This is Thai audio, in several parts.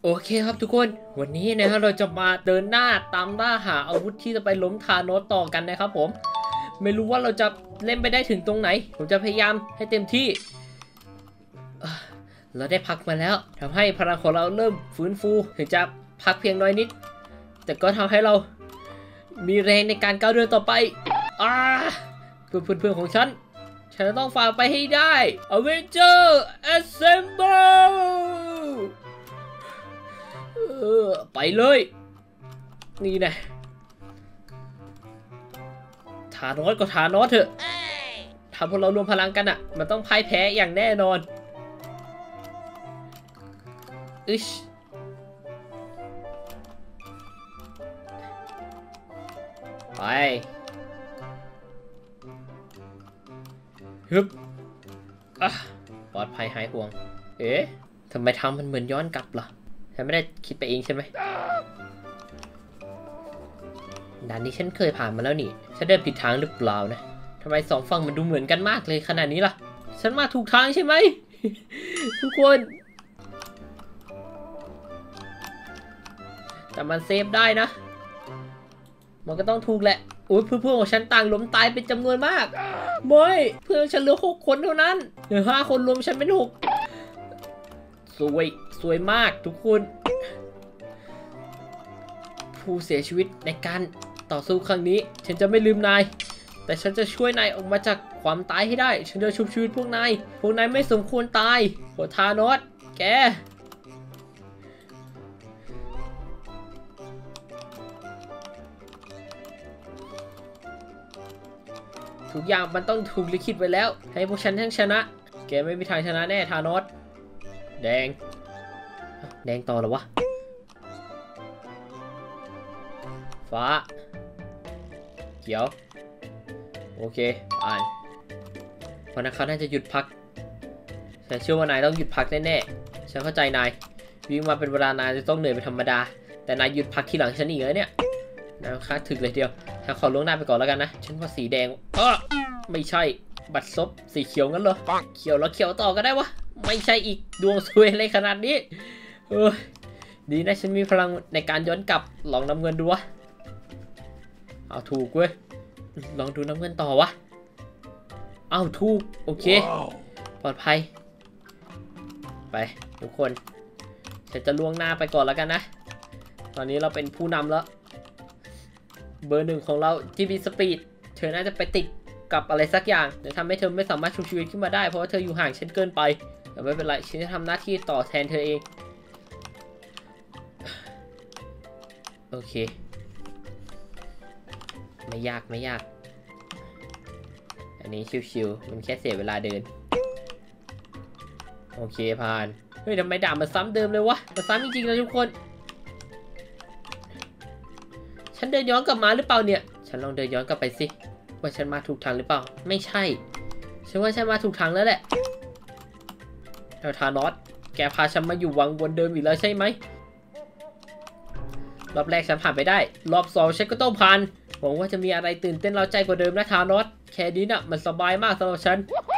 โอเคครับทุกคนวันนี้นะครับเราจะมาเดินหน้าตามล่าหาอาวุธที่จะไปล้มธานอสต่อกันนะครับผมไม่รู้ว่าเราจะเล่นไปได้ถึงตรงไหนผมจะพยายามให้เต็มที่เราได้พักมาแล้วทำให้พลังของเราเริ่มฟื้นฟูถึงจะพักเพียงน้อยนิดแต่ก็ทำให้เรามีแรงในการก้าวเดินต่อไปเพื่อนๆของฉันจะต้องฝ่าไปให้ได้ Avenger Assemble ไปเลยนี่นะธานอสก็ธานอสเถอะถ้าพวกเรารวมพลังกันอ่ะมันต้องพ่ายแพ้อย่างแน่นอนไปฮึบปลอดภัยหายห่วงทำไมทำมันเหมือนย้อนกลับล่ะฉันไม่ได้คิดไปเองใช่ไหมด่านนี้ฉันเคยผ่านมาแล้วนี่ฉันเดินผิดทางหรือเปล่านะทำไมสองฝั่งมันดูเหมือนกันมากเลยขนาดนี้ล่ะฉันมาถูกทางใช่ไหม ทุกคนแต่มันเซฟได้นะมันก็ต้องถูกแหละโอ้ยเพื่อนๆของฉันต่างล้มตายเป็นจำนวนมากไม่เพื่อนฉันเหลือ6 คนเท่านั้นเหลือ5 คนรวมฉันเป็น6สวยมากทุกคนผู้เสียชีวิตในการต่อสู้ครั้งนี้ฉันจะไม่ลืมนายแต่ฉันจะช่วยนายออกมาจากความตายให้ได้ฉันจะชุบชีวิตพวกนายไม่สมควรตายโหธานอสแกทุกอย่างมันต้องถูกลิขิตไว้แล้วให้พวกฉันทั้งชนะแกไม่มีทางชนะแน่ธานอสแดงต่อหรอวะฟ้าเขียวโอเคอ่านเพราะนะครับน่าจะหยุดพักฉันเชื่อว่านายต้องหยุดพักแน่ๆฉันเข้าใจนายวิ่งมาเป็นเวลานายจะต้องเหนื่อยเป็นธรรมดาแต่นายหยุดพักทีหลังฉันอีกแล้วเนี่ยนะครับถึกเลยเดียวฉันขอล่วงหน้าไปก่อนแล้วกันนะฉันว่าสีแดงไม่ใช่บัตรซบสีเขียวงั้นเหรอเขียวแล้วเขียวต่อก็ได้วะไม่ใช่อีกดวงซวยอะไรขนาดนี้ดีนะฉันมีพลังในการย้อนกลับลองน้ำเงินดูวะเอาถูกเว้ยลองดูน้ำเงินต่อวะเอาถูกโอเค ปลอดภัยไปทุกคนฉันจะล่วงหน้าไปก่อนแล้วกันนะตอนนี้เราเป็นผู้นำแล้วเบอร์ 1ของเราที่มีสปีดเธอน่าจะไปติดกับอะไรสักอย่างเดี๋ยวทำให้เธอไม่สามารถชุบชีวิตขึ้นมาได้เพราะว่าเธออยู่ห่างฉันเกินไปแต่ไม่เป็นไรฉันจะทำหน้าที่ต่อแทนเธอเองโอเคไม่ยากอันนี้ชิวๆมันแค่เสียเวลาเดินโอเคผ่านเฮ้ยทำไมด่ามันซ้ำเดิมเลยวะมันซ้ำจริงๆนะทุกคนฉันเดินย้อนกลับมาหรือเปล่าเนี่ยฉันลองเดินย้อนกลับไปสิว่าฉันมาถูกทางหรือเปล่าไม่ใช่ฉันว่าฉันมาถูกทางแล้วแหละธานอสแกพาฉันมาอยู่วังวนเดิมอีกแล้วใช่ไหมรอบแรกฉันผ่านไปได้รอบ2ฉันก็ต้องผ่านหวังว่าจะมีอะไรตื่นเต้นเร้าใจกว่าเดิมนะธานอสแค่นี้น่ะมันสบายมากสำหรับฉัน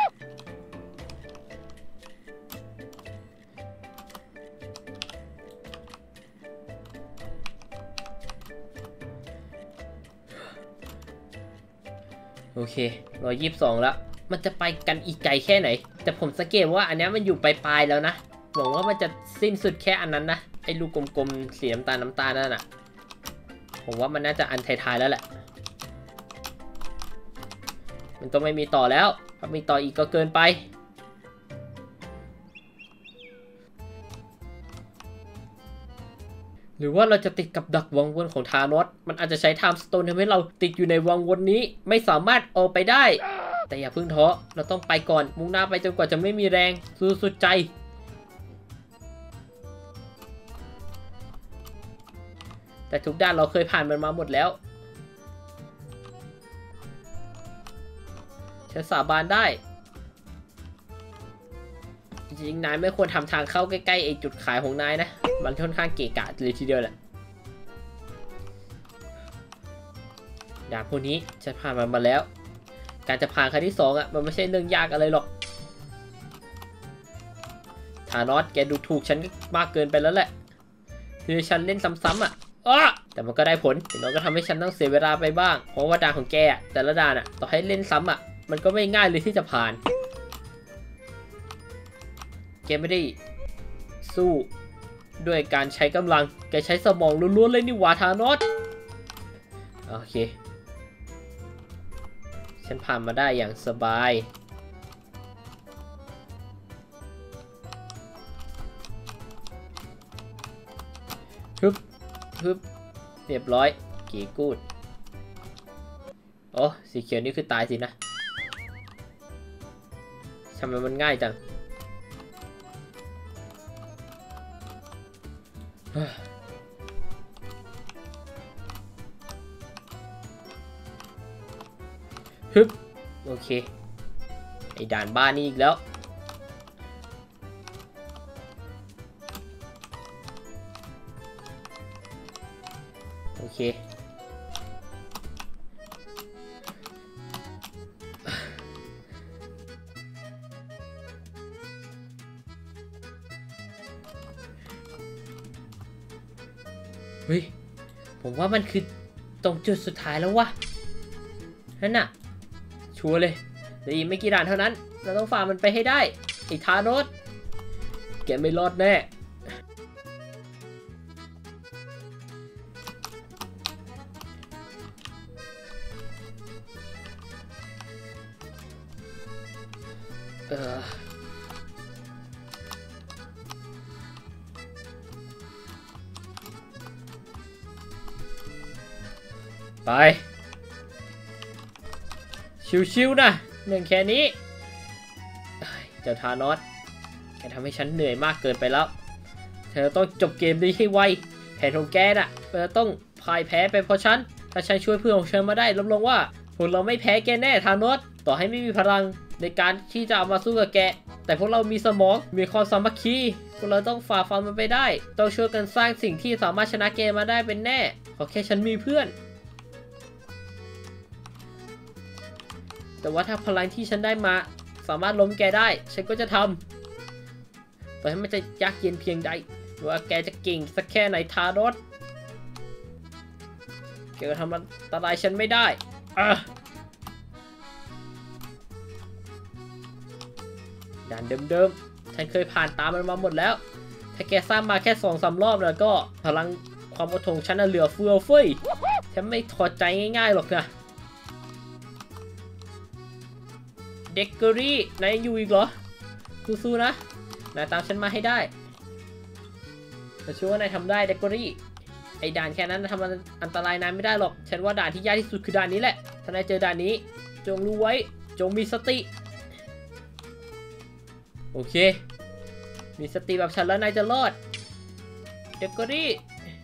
โอเค122แล้วมันจะไปกันอีกไกลแค่ไหนแต่ผมสังเกตว่าอันนี้มันอยู่ปลายๆแล้วนะหวังว่ามันจะสิ้นสุดแค่อันนั้นนะไอ้ลูกกลมๆสีน้ำตาลนั่นน่ะผมว่ามันน่าจะอันท้ายๆแล้วแหละมันต้องไม่มีต่อแล้วถ้ามีต่ออีกก็เกินไปหรือว่าเราจะติดกับดักวังวนของธานอสมันอาจจะใช้ไทม์สโตนทำให้เราติดอยู่ในวังวนนี้ไม่สามารถออกไปได้แต่อย่าเพิ่งท้อเราต้องไปก่อนมุ่งหน้าไปจนกว่าจะไม่มีแรงสู้สุดใจแต่ทุกด้านเราเคยผ่านมันมาหมดแล้วฉันสาบานได้จริงๆนายไม่ควรทำทางเข้าใกล้ๆไอ้จุดขายของนายนะมันค่อนข้างเกะกะเลยทีเดียวแหละดาบพวกนี้ฉันผ่านมันมาแล้วการจะผ่านครั้งที่2มันไม่ใช่เรื่องยากอะไรหรอกธานอสแกดูถูกฉันมากเกินไปแล้วแหละคือฉันเล่นซ้ำๆอ่ะแต่มันก็ได้ผลอย่างน้อยก็ทำให้ฉันต้องเสียเวลาไปบ้างเพราะว่าด่านของแกแต่ละด่านอ่ะต่อให้เล่นซ้ำอ่ะมันก็ไม่ง่ายเลยที่จะผ่านแกไม่ได้สู้ด้วยการใช้กำลังแกใช้สมองล้วนๆเลยนี่หว่าธานอสโอเคฉันผ่านมาได้อย่างสบายฮึบเรียบร้อยกี่กูดโอ้สีเขียวนี่คือตายสินะทำไมมันง่ายจังฮึบโอเคไอ้ด่านบ้านนี่อีกแล้วโอเคเฮ้ยผมว่ามันคือตรงจุดสุดท้ายแล้ววะนั่นน่ะชัวร์เลยเหลืออีกไม่กี่ด่านเท่านั้นเราต้องฝ่ามันไปให้ได้ไอ้ธานอสแกไม่รอดแน่ไปชิวๆนะเรื่องแค่นี้เจ้าธานอสแกทำให้ฉันเหนื่อยมากเกินไปแล้วเธอต้องจบเกมนี้ให้ไวแผนของแกน่ะเธอต้องพ่ายแพ้ไปเพราะฉันถ้าฉันช่วยเพื่อนของฉันมาได้รับรองว่าพวกเราไม่แพ้แกแน่ธานอสต่อให้ไม่มีพลังในการที่จะเอามาสู้กับแกแต่พวกเรามีสมองมีความสามัคคีพวกเราต้องฝ่าฟันมันไปได้ต้องช่วยกันสร้างสิ่งที่สามารถชนะแกมาได้เป็นแน่ขอแค่ฉันมีเพื่อนแต่ว่าถ้าพลังที่ฉันได้มาสามารถล้มแกได้ฉันก็จะทำต่อให้มันจะยากเย็นเพียงใดว่าแกจะเก่งสักแค่ไหนธานอสแกก็ทำอันตรายฉันไม่ได้ด่านเดิมๆฉันเคยผ่านตามมันมาหมดแล้วถ้าแกสร้างมาแค่2-3 รอบแล้วก็พลังความอดทนฉันเหลือเฟือเฟ้ยฉันไม่ถอดใจง่ายๆหรอกนะเด็กเกอรี่นายอยู่อีกเหรอสู้ๆนะนายตามฉันมาให้ได้แต่เชื่อว่านายทำได้เด็กเกอรี่ไอ้ด่านแค่นั้นทำอันตรายนายไม่ได้หรอกฉันว่าด่านที่ยากที่สุดคือด่านนี้แหละถ้านายเจอด่านนี้จงรู้ไว้จงมีสติโอเคมีสติแบบฉันแล้วนายจะรอดเด็กเกอรี่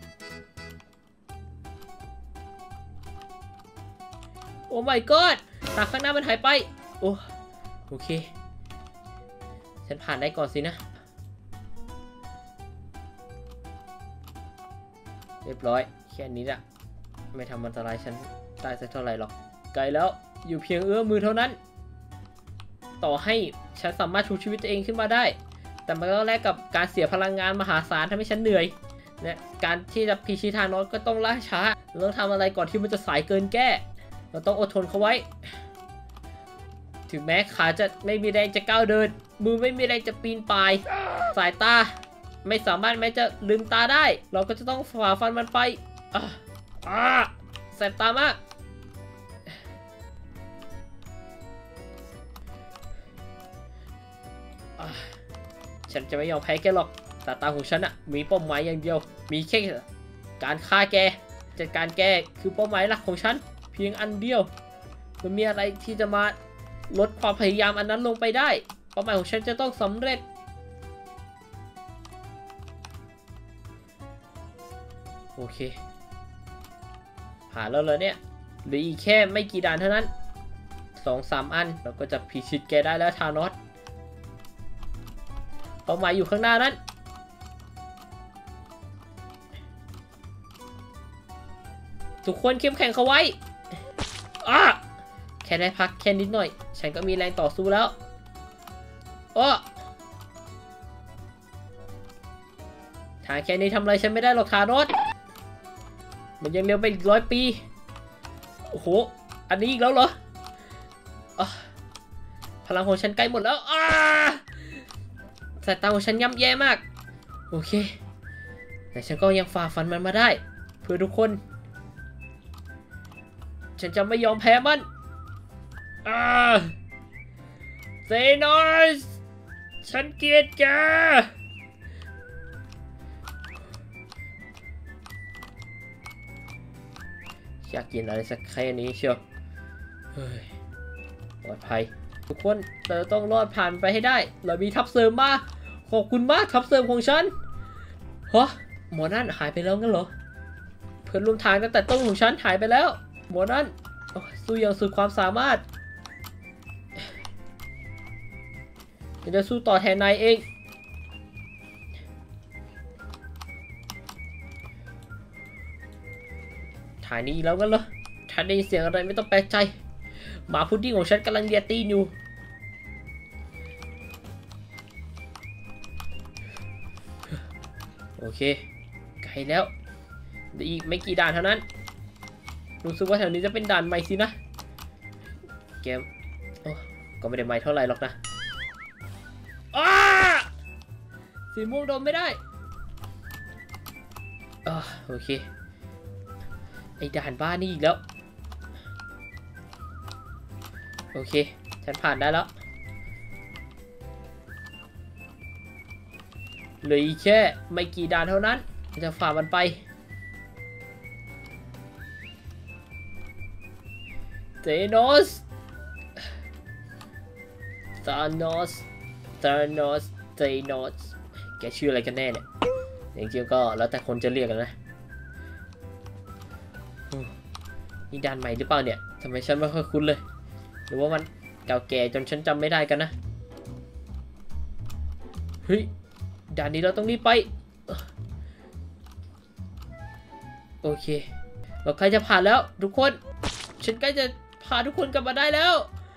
โอ้ my god ตาข้างหน้ามันหายไปโอเคฉันผ่านได้ก่อนสินะเรียบร้อยแค่นี้ละไม่ทำอันตรายฉันได้สักเท่าไหร่หรอกไกลแล้วอยู่เพียงเอื้อมมือเท่านั้นต่อให้ฉันสามารถชูชีวิตตัวเองขึ้นมาได้แต่มันก็แลกกับการเสียพลังงานมหาศาลทำให้ฉันเหนื่อยและการที่จะพิชิตธานอสก็ต้องล่าช้าเราต้องทำอะไรก่อนที่มันจะสายเกินแก้เราต้องอดทนเขาไว้ถึงแม้ขาจะไม่มีแรงจะก้าวเดินมือไม่มีแรงจะปีนป่ายสายตาไม่สามารถแม้จะลืมตาได้เราก็จะต้องฝ่าฟันมันไปแสบตามากฉันจะไม่ยอมแพ้แกหรอกตาของฉันอะมีเป้าหมายอย่างเดียวมีแค่การฆ่าแกจัดการแกคือเป้าหมายหลักของฉันเพียงอันเดียวมันมีอะไรที่จะมาลดความพยายามอันนั้นลงไปได้เป้าหมายของฉันจะต้องสำเร็จโอเคผ่านแล้วเลยเนี่ยเหลืออีกแค่ไม่กี่ด่านเท่านั้น 2-3 อันเราก็จะพิชิตแกได้แล้วธานอสเป้าหมายอยู่ข้างหน้านั้นทุกคนเข้มแข็งเข้าไว้แค่ได้พักแค่นิดหน่อยฉันก็มีแรงต่อสู้แล้วธางแค่นี้ทำอะไรฉันไม่ได้หรอกทารอสมันยังเร็วไปอีก100 ปีโอ้โหอันนี้อีกแล้วเหรอพลังของฉันใกล้หมดแล้วสายตาของฉันย่ำแย่มากโอเคแต่ฉันก็ยังฝ่าฟันมันมาได้เพื่อทุกคนฉันจะไม่ยอมแพ้มันเซนอสฉันเกลียดแกอยากกินอะไรสักแค่นี้เชียวเฮ้ยปลอดภัยทุกคนเราต้องรอดผ่านไปให้ได้เรามีทัพเสริมมาขอบคุณมากทัพเสริมของฉันฮะหมอนั่นหายไปแล้วงั้นเหรอเพื่อนร่วมทางตั้งแต่ต้นของฉันหายไปแล้วหมอนั่นสู้อย่างสุดความสามารถจะสู้ต่อแทนนายเองถ่ายนี้แล้วกันเหรอถ้าได้ยินเสียงอะไรไม่ต้องแปลกใจหมาพุดดิ้งของฉันกำลังเลียตีนอยู่โอเคไกลแล้วเดี๋ยวอีกไม่กี่ด่านเท่านั้นรู้สึกว่าแถวนี้จะเป็นด่านใหม่สินะเกมก็ไม่ได้ใหม่เท่าไหร่หรอกนะสีม่วงโดนไม่ได้โอเคไอ้ด่านบ้านนี่อีกแล้วโอเคฉันผ่านได้แล้วเหลืออีกแค่ไม่กี่ด่านเท่านั้นจะฝ่ามันไปเซโนสซานอสเซโนสแกชื่ออะไรกันแน่เนี่ยจริงๆก็แล้วแต่คนจะเรียกกันนะนี่ด่านใหม่หรือเปล่าเนี่ยทำไมฉันไม่ค่อยคุ้นเลยหรือว่ามันเก่าแก่จนฉันจำไม่ได้กันนะเฮ้ยด่านนี้เราต้องรีบไปโอเคเราใกล้จะผ่านแล้วทุกคนฉันใกล้จะพาทุกคนกลับมาได้แล้ว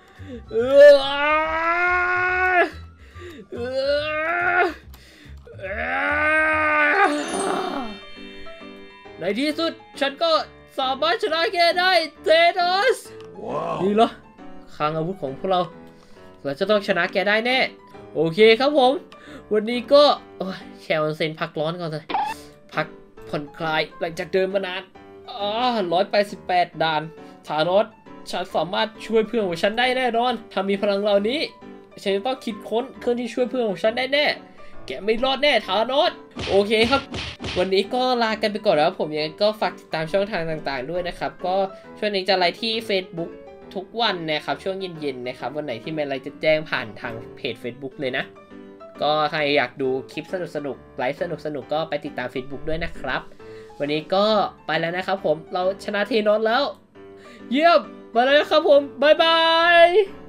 ในที่สุดฉันก็สามารถชนะแกได้เซโนสนี่เหรอคลังอาวุธของพวกเราจะต้องชนะแกได้แน่โอเคครับผมวันนี้ก็แชร์ออนเซ็นพักร้อนก่อนเลยพักผ่อนคลายหลังจากเดินมานาน188 ด่านทารอสฉันสามารถช่วยเพื่อนของฉันได้แน่นอนถ้ามีพลังเหล่านี้ฉันจะต้องคิดค้นเครื่องที่ช่วยเพื่อนของฉันได้แน่แกไม่รอดแน่ทารอสโอเคครับวันนี้ก็ลากันไปก่อนแล้วผมยังไงก็ฝากติดตามช่องทางต่างๆด้วยนะครับก็ช่วงนี้จะไลฟ์ที่ Facebook ทุกวันนะครับช่วงเย็นๆนะครับวันไหนที่มีอะไรจะแจ้งผ่านทางเพจ Facebook เลยนะก็ใครอยากดูคลิปสนุกๆไลฟ์สนุกๆก็ไปติดตาม Facebook ด้วยนะครับวันนี้ก็ไปแล้วนะครับผมเราชนะเทนอสแล้วเยี่ยมมาแล้วนะครับผมบ๊ายบาย